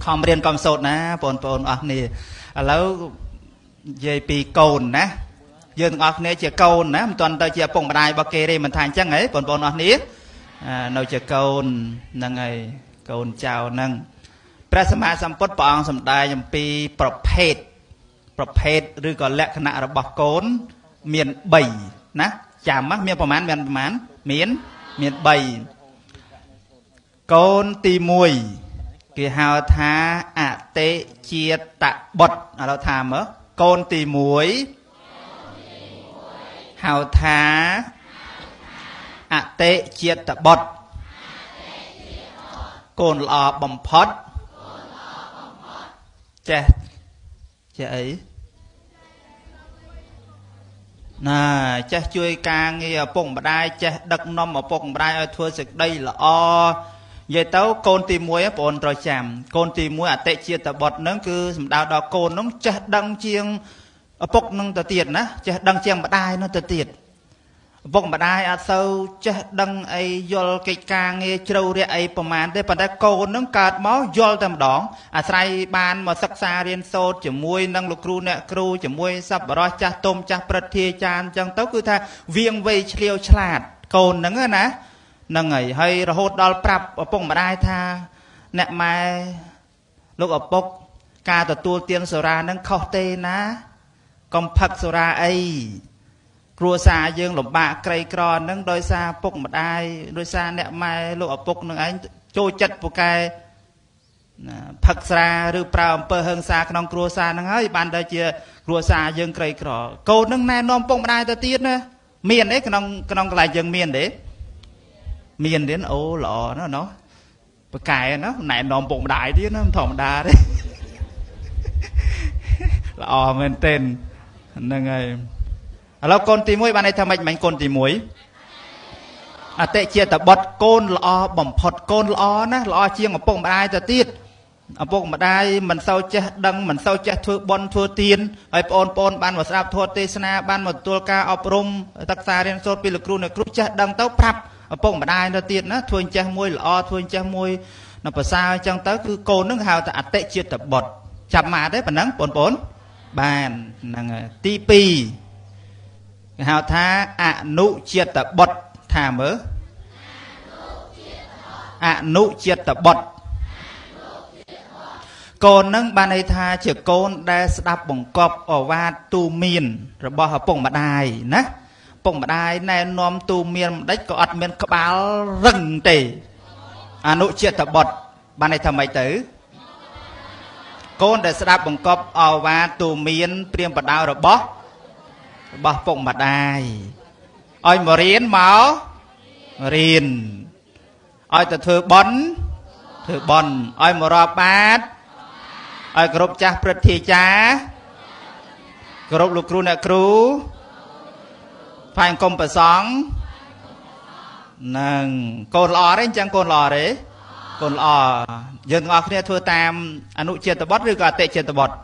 ខំរៀនកំសូត្រណាបងប្អូនអស់គ្នាឥឡូវនិយាយពីកូនណាយើងទាំងអស់គ្នាជាកូនណាមិនទាន់ទៅជាឪពុកម្ដាយរបស់គេទេមិនថាអញ្ចឹងហ៎បងប្អូនអស់គ្នានៅជាកូនហ្នឹងហើយកូនចៅហ្នឹងព្រះសម្មាសម្ពុទ្ធព្រះអង្គសម្ដែងអំពីប្រភេទឬក៏លក្ខណៈរបស់កូនមាន3ណាចាំមានប្រមាណមាន3កូនទី1គេហៅថាអតិជាតបុត្រឥឡូវថាមើលកូនទី1ហៅថាអតិជាតបុត្រកូនល្អបំផុតចេះអីណាចេះជួយការងារឪពុកម្ដាយចេះដឹកនាំឪពុកម្ដាយឲ្យធ្វើសេចក្តីល្អនិយាយទៅកូនទី1បងប្អូនត្រូវចាំកូនទី1អតិជាតបុត្រហ្នឹងគឺសំដៅដល់កូនហ្នឹងចេះដឹងជាងឪពុកនឹងទៅទៀតណាចេះដឹងជាងម្ដាយនោះទៅទៀតឪពុកម្ដាយអត់សូវចេះដឹងអីយល់កិច្ចការងារជ្រៅរះអីប្រមាណទេប៉ុន្តែកូននឹងកើតមកយល់តែម្ដងអាស្រ័យបានមកសិក្សារៀនសូត្រជាមួយនឹងលោកគ្រូអ្នកគ្រូជាមួយសប្បុរសចាស់ទុំចាស់ព្រឹទ្ធាចារ្យអញ្ចឹងទៅគឺថាវៀងវៃឆ្លៀវឆ្លាតកូនហ្នឹងណាហ្នឹងហើយរហូតដល់ប្រាប់ឪពុកម្ដាយថាអ្នកម៉ែលោកឪពុកការទទួលទានសូរាហ្នឹងខុសទេណាកុំផឹកសូរាអីគ្រួសារយើងលំបាកក្រីក្រហ្នឹងដោយសារពុកម្ដាយដោយសារអ្នកម៉ែលោកឪពុកនឹងឯងចូលចិត្តពូកែផឹកស្រាឬប្រើអំពើហិង្សាក្នុងគ្រួសារហ្នឹងហើយបានទៅជាគ្រួសារយើងក្រីក្រកូនហ្នឹងណែនាំពុកម្ដាយទៅទៀតណាមានទេក្នុងកន្លែងយើងមានទេអូល្អណាស់ណោះពូកែណាណែនាំពុកម្ដាយទៀតណាមិនធម្មតាទេល្អមែនទែនហ្នឹងហើយឥឡូវកូនទី1បានន័យថាម៉េចមិញកូនទី1អតិជាតបុត្រកូនល្អបំផុតកូនល្អណាល្អជាងឪពុកម្ដាយទៅទៀតឪពុកម្ដាយមិនសូវចេះដឹងមិនសូវចេះធ្វើបុណ្យធ្វើទានហើយបងប្អូនបានមកស្ដាប់ធម៌ទេសនាបានមកទទួលការអប់រំសិក្សារៀនសូត្រពីលោកគ្រូអ្នកគ្រូចេះដឹងទៅប្រាប់ឪពុកម្ដាយទៅទៀតណាធ្វើចេះមួយល្អធ្វើចេះមួយនៅភាសាអញ្ចឹងទៅគឺកូននឹងហៅថាអតិជាតបុត្រចាប់មកទេប៉ុណ្ណឹងបងប្អូនបានហ្នឹងទី2គេហៅថាអនុជាតបុត្រថាមើលអនុជាតបុត្រកូននឹងបានន័យថាជាកូនដែលស្ដាប់បង្គាប់ឱវាទទូមានរបស់ឪពុកម្ដាយណាឪពុកម្ដាយណែនាំទូមានមិនដេចក៏អត់មានក្បាលរឹងទេអនុជាតបុត្របានន័យថាម៉េចទៅកូនដែលស្ដាប់បង្គាប់ឱវាទទូមានព្រាមបដៅរបស់ពុកម្ដាយឲ្យមករៀនមករៀនឲ្យទៅធ្វើបុណ្យឲ្យមករាប់បាតឲ្យគោរពចាស់ព្រឹទ្ធាចារ្យគោរពលោកគ្រូអ្នកគ្រូថ្វាយអង្គមព្រះសង្ឃនឹងកូនល្អទេអញ្ចឹងកូនល្អទេកូនល្អយើងទាំងអស់គ្នាធ្វើតាមអនុជាតបុត្រឬក៏អតិជាតបុត្រ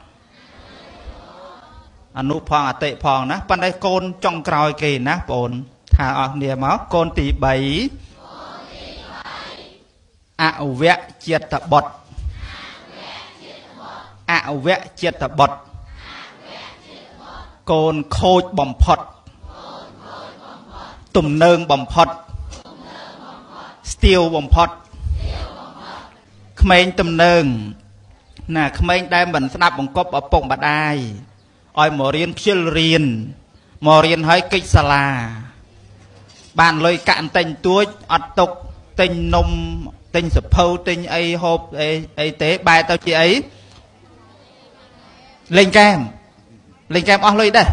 អនុផងអតិផងណាប៉ុន្តែកូនចុងក្រោយគេណាបងអូនថាអស់គ្នាមកកូនទី3អវជាតបុត្រអវជាតបុត្រកូនខូចបំផុតទំនើងបំផុតស្ទាវបំផុតក្មេងទំនើងណាក្មេងដែលមិនស្ដាប់បង្គាប់ឪពុកម្ដាយឲ្យមករៀនខ្ជិលរៀនមករៀនឲ្យកិច្ចសាលាបានលុយកាក់តែងទួចអត់ទុកទិញនំទិញសភៅទិញអីហូបអីទេបែរទៅជាអីលេងហ្គេមអស់លុយដែរ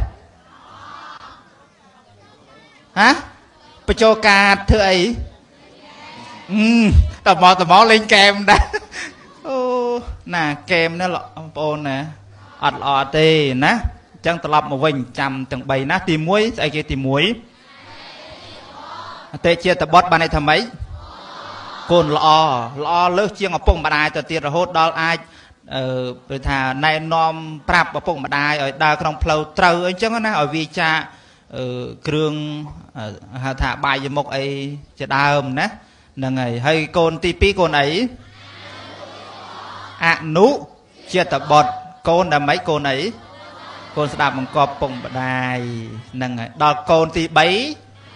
ហាបញ្ចូលកាតធ្វើអីតមកលេងហ្គេមដែរអូណាហ្គេមនេះបងប្អូនណាអត់ល្អទេណាអញ្ចឹងត្រឡប់មកវិញចាំទាំង3ណាទី1ស្អីគេទី1អតិជាតបុត្របានន័យថាម៉េចកូនល្អលើសជាងឪពុកម្ដាយទៅទៀតរហូតដល់អាចព្រោះថាណែនាំប្រាប់ឪពុកម្ដាយឲ្យដើរក្នុងផ្លូវត្រូវអីចឹងណាឲ្យវាចាគ្រឿងហៅថាបាយមុខអីជាដើមណាហ្នឹងហើយកូនទី2កូនអី anu chia tập bọt côn là mấy côn ấy côn sẽ đạp bằng cọp bông bà đài nâng đọc côn thì bấy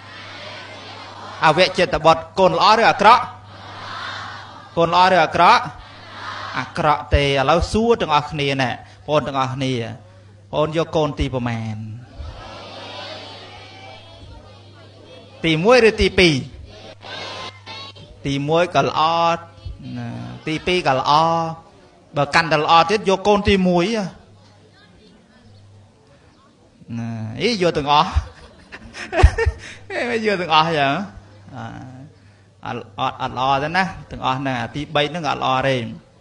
à vệ chia tập bọt côn lõ rồi à krọ côn lõ rồi à krọ à krọ thì lâu xua từng ọc nìa nè côn từng ọc nìa côn vô côn thì bà màn thì muối rồi thì muối cả lõ thì pi cả lõ bà căn cả lõ tiết vô côn thì muối ý vô từng ọc vô từng ọc vậy lõ đó nè từng ọc nè thì bay nó ngọt lõ đây